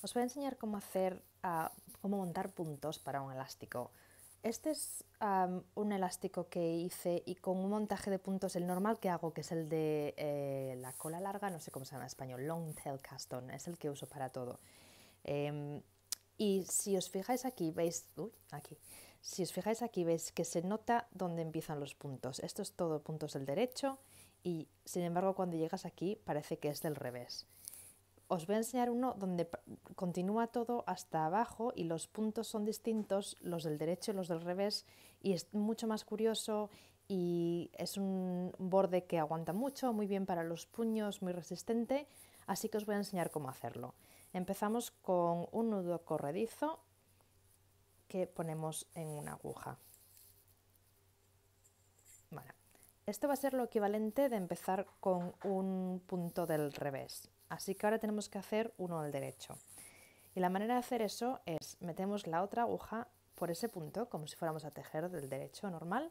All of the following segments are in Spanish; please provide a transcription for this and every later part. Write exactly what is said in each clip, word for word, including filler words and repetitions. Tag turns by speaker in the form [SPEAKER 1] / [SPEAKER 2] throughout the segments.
[SPEAKER 1] Os voy a enseñar cómo hacer, uh, cómo montar puntos para un elástico. Este es um, un elástico que hice y con un montaje de puntos, el normal que hago, que es el de eh, la cola larga, no sé cómo se llama en español, long tail cast on, es el que uso para todo. Eh, y si os fijáis aquí, veis, uy, aquí, si os fijáis aquí, veis que se nota dónde empiezan los puntos. Esto es todo puntos del derecho y sin embargo cuando llegas aquí parece que es del revés. Os voy a enseñar uno donde continúa todo hasta abajo y los puntos son distintos, los del derecho y los del revés, y es mucho más curioso y es un borde que aguanta mucho, muy bien para los puños, muy resistente, así que os voy a enseñar cómo hacerlo. Empezamos con un nudo corredizo que ponemos en una aguja. Bueno, esto va a ser lo equivalente de empezar con un punto del revés. Así que ahora tenemos que hacer uno del derecho. Y la manera de hacer eso es, metemos la otra aguja por ese punto, como si fuéramos a tejer del derecho normal,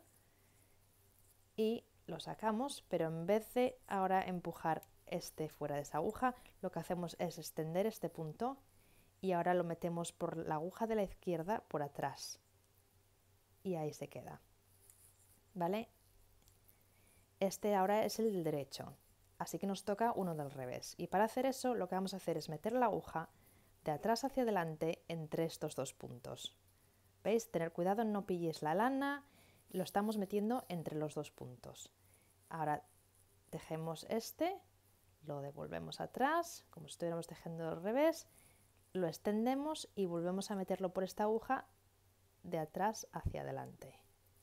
[SPEAKER 1] y lo sacamos, pero en vez de ahora empujar este fuera de esa aguja, lo que hacemos es extender este punto y ahora lo metemos por la aguja de la izquierda por atrás. Y ahí se queda. ¿Vale? Este ahora es el del derecho, así que nos toca uno del revés. Y para hacer eso lo que vamos a hacer es meter la aguja de atrás hacia adelante entre estos dos puntos. ¿Veis? Tener cuidado, no pilléis la lana, lo estamos metiendo entre los dos puntos. Ahora tejemos este, lo devolvemos atrás, como si estuviéramos tejiendo al revés, lo extendemos y volvemos a meterlo por esta aguja de atrás hacia adelante.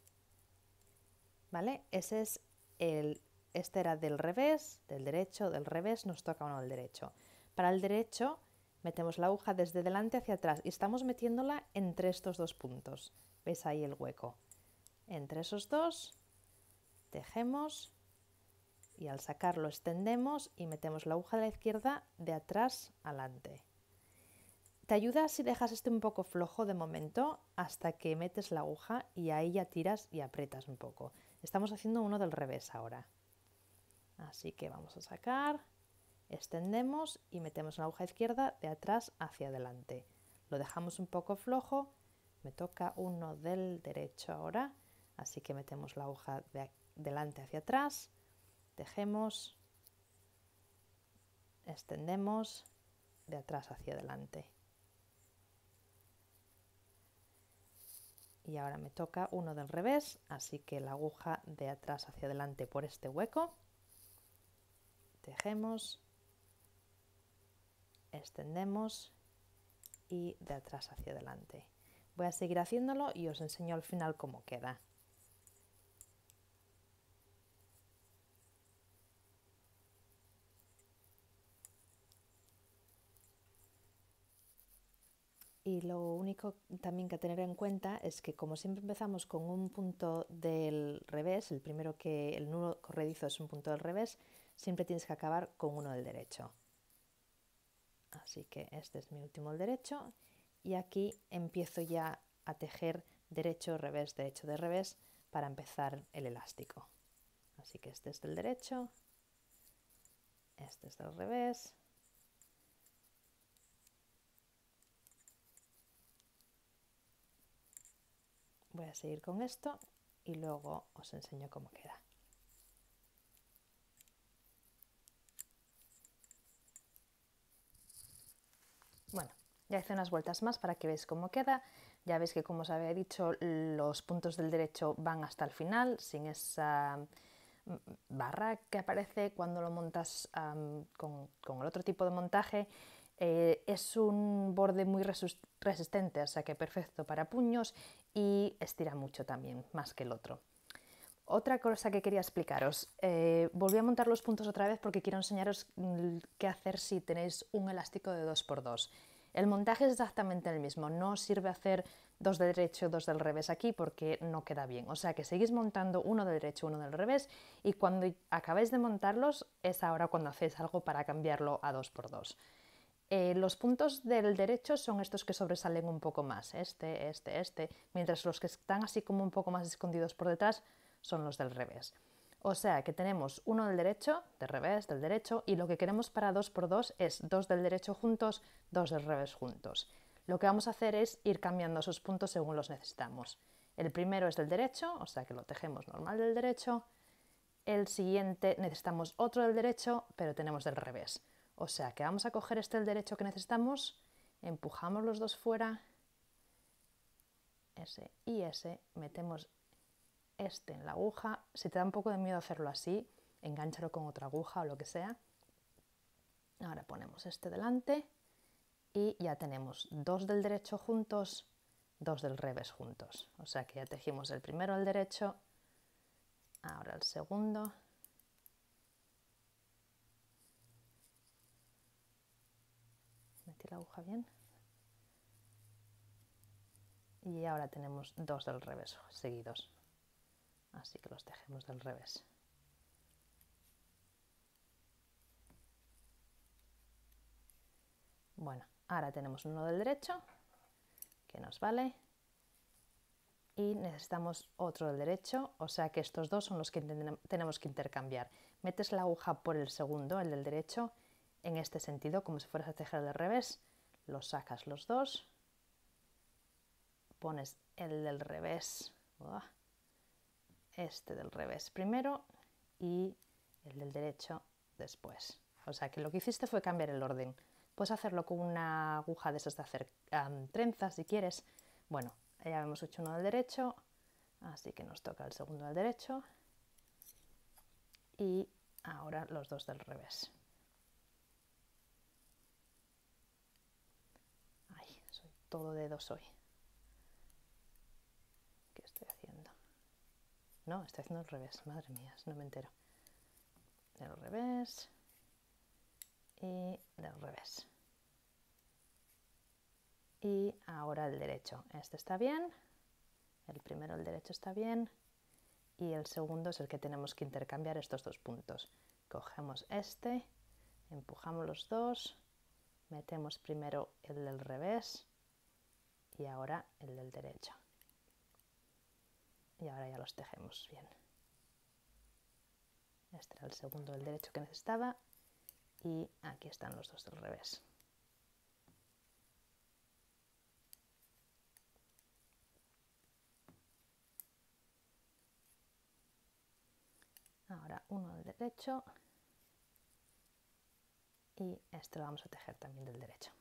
[SPEAKER 1] ¿Vale? Ese es el, este era del revés, del derecho, del revés, nos toca uno del derecho. Para el derecho metemos la aguja desde delante hacia atrás y estamos metiéndola entre estos dos puntos. ¿Veis ahí el hueco? Entre esos dos tejemos y al sacarlo extendemos y metemos la aguja de la izquierda de atrás adelante. Te ayuda si dejas este un poco flojo de momento hasta que metes la aguja y ahí ya tiras y aprietas un poco. Estamos haciendo uno del revés ahora. Así que vamos a sacar, extendemos y metemos la aguja izquierda de atrás hacia adelante. Lo dejamos un poco flojo, me toca uno del derecho ahora, así que metemos la aguja de delante hacia atrás, tejemos, extendemos de atrás hacia adelante. Y ahora me toca uno del revés, así que la aguja de atrás hacia adelante por este hueco, tejemos, extendemos y de atrás hacia adelante. Voy a seguir haciéndolo y os enseño al final cómo queda. Y lo único también que tener en cuenta es que como siempre empezamos con un punto del revés, el primero que el nudo corredizo es un punto del revés, siempre tienes que acabar con uno del derecho. Así que este es mi último del derecho y aquí empiezo ya a tejer derecho, revés, derecho, de revés para empezar el elástico. Así que este es del derecho, este es del revés. Voy a seguir con esto y luego os enseño cómo queda. Bueno, ya hice unas vueltas más para que veáis cómo queda. Ya veis que, como os había dicho, los puntos del derecho van hasta el final, sin esa barra que aparece cuando lo montas um, con, con el otro tipo de montaje. Eh, es un borde muy resistente, o sea que perfecto para puños y estira mucho también, más que el otro. Otra cosa que quería explicaros, eh, volví a montar los puntos otra vez porque quiero enseñaros qué hacer si tenéis un elástico de dos por dos. El montaje es exactamente el mismo, no sirve hacer dos de derecho y dos del revés aquí porque no queda bien. O sea que seguís montando uno de derecho, uno del revés y cuando acabáis de montarlos es ahora cuando hacéis algo para cambiarlo a dos por dos. Eh, los puntos del derecho son estos que sobresalen un poco más, este, este, este, mientras los que están así como un poco más escondidos por detrás son los del revés. O sea que tenemos uno del derecho, del revés, del derecho, y lo que queremos para dos por dos es dos del derecho juntos, dos del revés juntos. Lo que vamos a hacer es ir cambiando esos puntos según los necesitamos. El primero es del derecho, o sea que lo tejemos normal del derecho. El siguiente necesitamos otro del derecho, pero tenemos del revés. O sea que vamos a coger este del derecho que necesitamos, empujamos los dos fuera, ese y ese, metemos este en la aguja. Si te da un poco de miedo hacerlo así, engánchalo con otra aguja o lo que sea. Ahora ponemos este delante y ya tenemos dos del derecho juntos, dos del revés juntos. O sea que ya tejimos el primero al derecho, ahora el segundo. Metí la aguja bien. Y ahora tenemos dos del revés seguidos. Así que los tejemos del revés. Bueno, ahora tenemos uno del derecho, que nos vale. Y necesitamos otro del derecho, o sea que estos dos son los que tenemos que intercambiar. Metes la aguja por el segundo, el del derecho, en este sentido, como si fueras a tejer del revés. Los sacas los dos. Pones el del revés, este del revés primero y el del derecho después. O sea que lo que hiciste fue cambiar el orden. Puedes hacerlo con una aguja de esas de hacer um, trenzas si quieres. Bueno, ya hemos hecho uno del derecho, así que nos toca el segundo del derecho y ahora los dos del revés. Ay, soy todo dedos hoy. ¿Qué estoy haciendo? No, estoy haciendo el revés, madre mía, no me entero. Del revés y del revés. Y ahora el derecho. Este está bien, el primero el derecho está bien y el segundo es el que tenemos que intercambiar estos dos puntos. Cogemos este, empujamos los dos, metemos primero el del revés y ahora el del derecho. Y ahora ya los tejemos bien. Este era el segundo del derecho que necesitaba y aquí están los dos del revés. Ahora uno del derecho y este lo vamos a tejer también del derecho.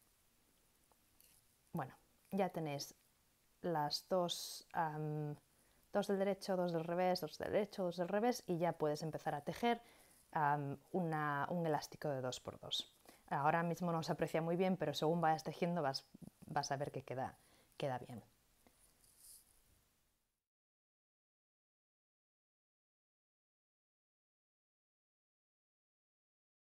[SPEAKER 1] Bueno, ya tenéis las dos, um, dos del derecho, dos del revés, dos del derecho, dos del revés y ya puedes empezar a tejer um, una, un elástico de dos por dos. Ahora mismo no se aprecia muy bien, pero según vayas tejiendo vas, vas a ver que queda, queda bien.